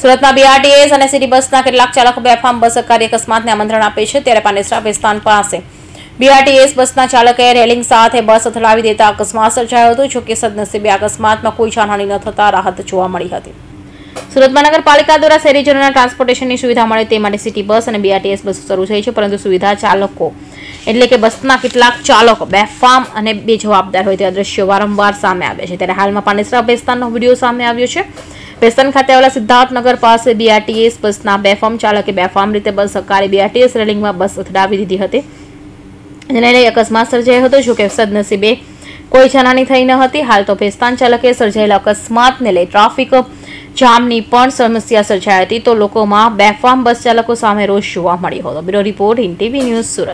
સુરતમાં બીઆરટીએસ અને સિટી બસના કેટલાક ચાલકો બેફામ બસ સરકારી અકસ્માતને આમંત્રણ આપે છે, ત્યારે પાનેસરા બસ સ્ટેન્ડ પાસે બીઆરટીએસ બસના ચાલકે રેલિંગ સાથે બસ અથડાવી દેતા અકસ્માત સર્જાયો હતો. જોકે સદનસીબે અકસ્માતમાં કોઈ જાનહાનિ ન થતા રાહત જોવા મળી હતી. સુરત મહાનગરપાલિકા દ્વારા શહેરીજનોના ટ્રાન્સપોર્ટેશનની સુવિધા મળે તે માટે સિટી બસ અને બીઆરટીએસ બસો શરૂ થઈ છે, પરંતુ સુવિધા ચાલકો એટલે કે બસના કેટલાક ચાલકો બેફામ અને બેજવાબદાર હોય તેવા દ્રશ્યો વારંવાર સામે આવ્યા છે. ત્યારે હાલમાં પાનેસરા બસ સ્ટેન્ડનો વિડીયો સામે આવ્યો છે. બસ સ્ટેન્ડ ખાતે આવેલા સિદ્ધાર્થનગર પાસે બીઆરટીએસ બસના બેફામ ચાલકે બેફામ રીતે બસ સરકારી બીઆરટીએસ રેલિંગમાં બસ અથડાવી દીધી હતી, જેને લઈ અકસ્માત સર્જાયો હતો. જોકે સદનસીબે કોઈ જાનહાનિ થઈ ન હતી. હાલ તો બસ સ્ટેન્ડ ચાલકે સર્જાયેલા અકસ્માતને લઈ ટ્રાફિક જામની પણ સમસ્યા સર્જાઈ હતી, તો લોકોમાં બેફામ બસ ચાલકો સામે રોષ જોવા મળ્યો હતો. Bureau report, Hind TV news, Surat.